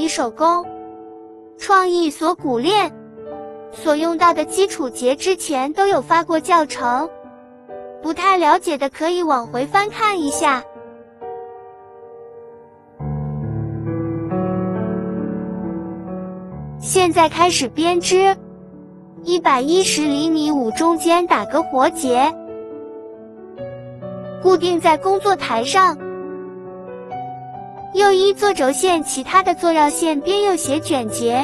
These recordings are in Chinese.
以手工创意所苦练，所用到的基础节之前都有发过教程，不太了解的可以往回翻看一下。现在开始编织，110厘米5中间打个活结，固定在工作台上。右一做轴线，其他的做绕线边右斜卷结。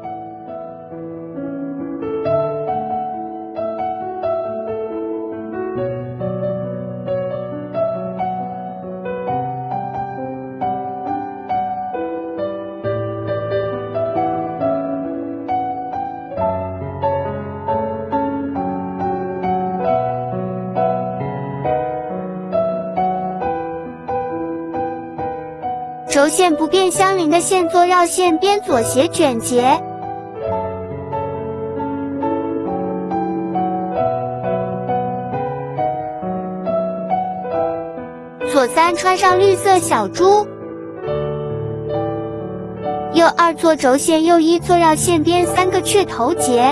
轴线不变相邻的线做绕线边左斜卷结，左3穿上绿色小珠，右2做轴线，右1做绕线边3个雀头结。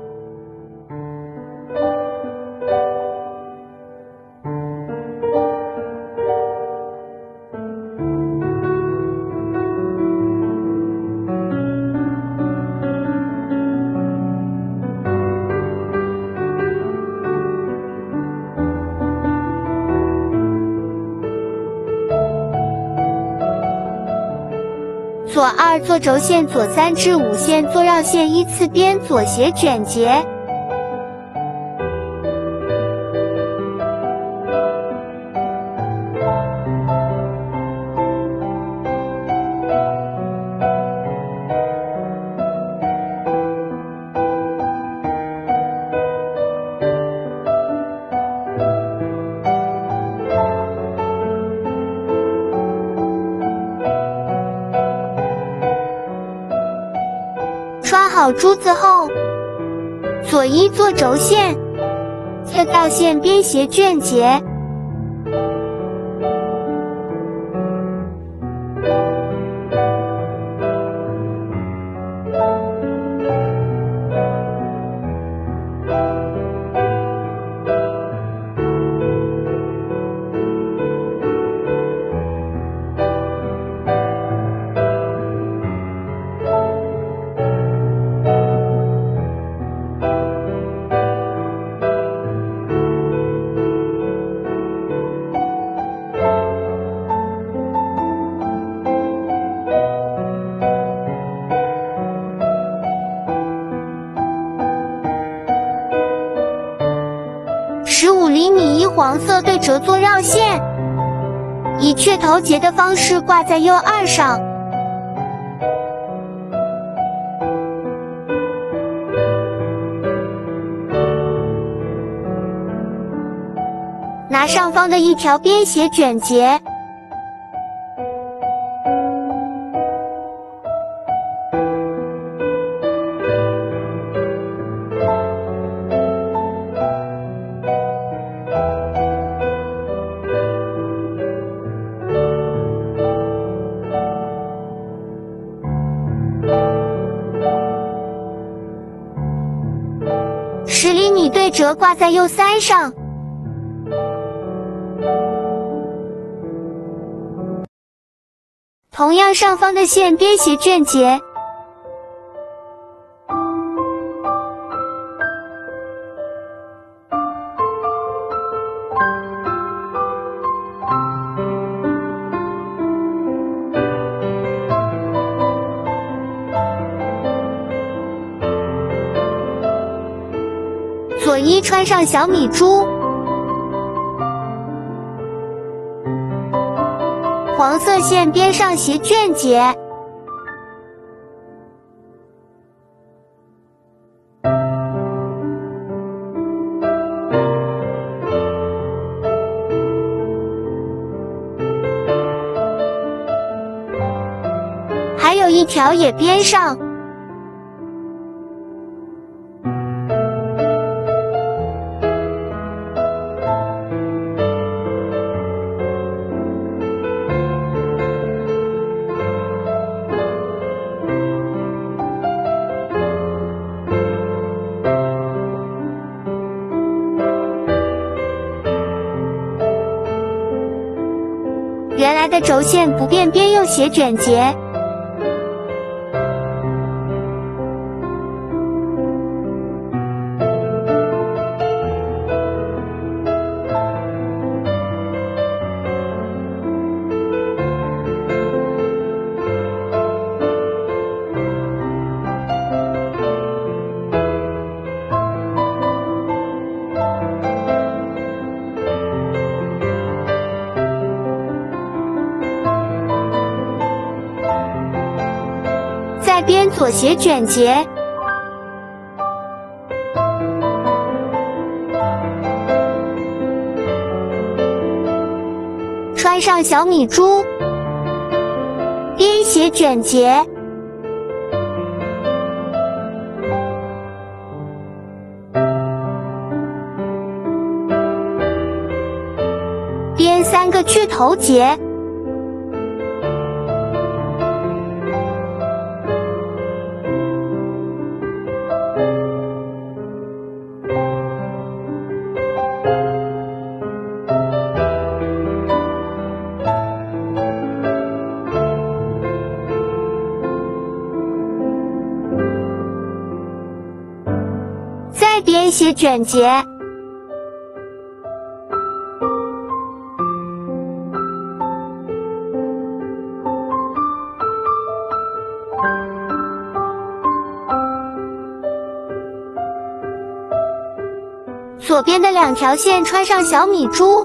左2做轴线，左3至5线做绕线依次边左斜卷结。穿好珠子后，左1做轴线，切到线边斜卷结。15厘米1黄色对折做绕线，以雀头结的方式挂在右2上。拿上方的一条边斜卷结。10厘米对折挂在右3上。同样上方的线边斜卷结。左1穿上小米珠，黄色线边上斜卷结。还有一条也边上。 轴线不变边右斜卷结。再编左斜卷结，穿上小米珠，边斜卷结，编3个去头结。再编斜卷结，左边的2条线穿上小米珠，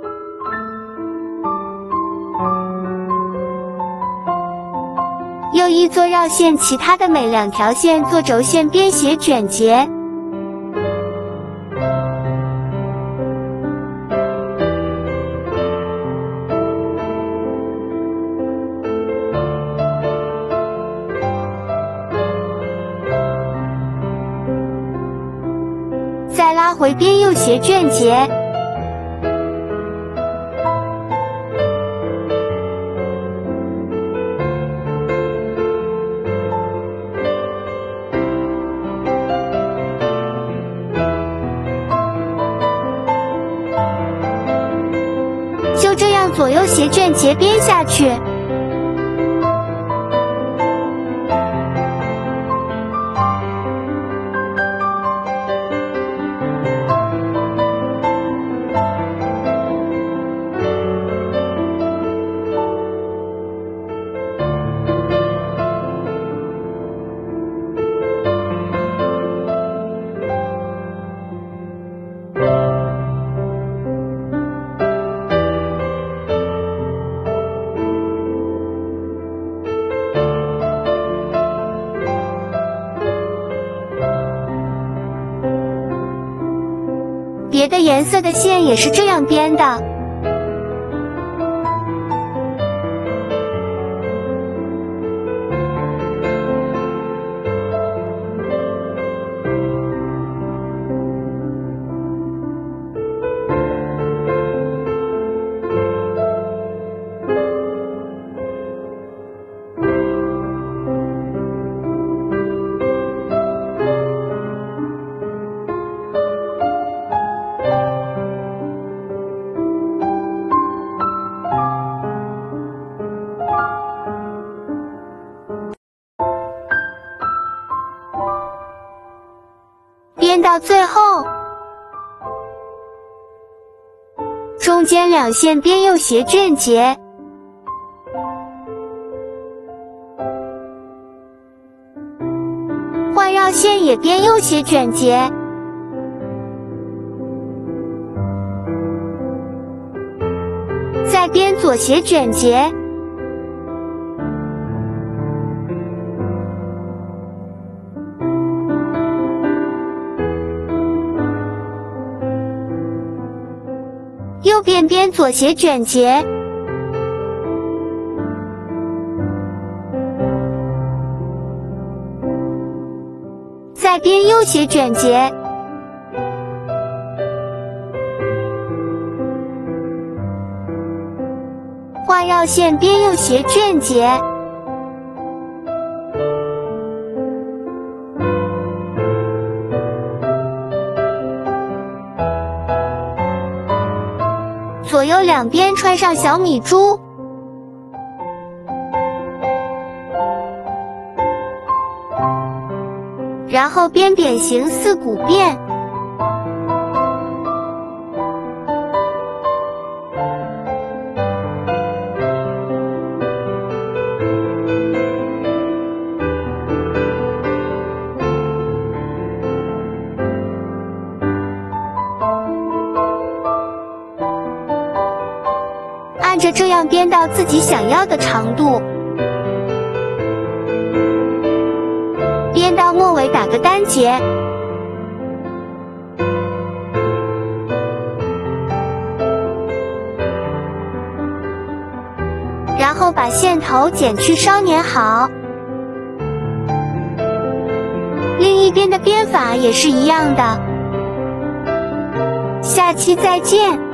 右一做绕线，其他的每2条线做轴线边斜卷结。再拉回边右斜卷结，就这样左右斜卷结编下去。别的颜色的线也是这样编的。编到最后，中间2线边右斜卷结，换绕线也边右斜卷结，再编左斜卷结。右边编左斜卷结，再编右斜卷结，换绕线边右斜卷结。左右两边穿上小米珠， 然后编扁形四股辫。按着这样编到自己想要的长度，编到末尾打个单结，然后把线头剪去稍粘好。另一边的编法也是一样的。下期再见。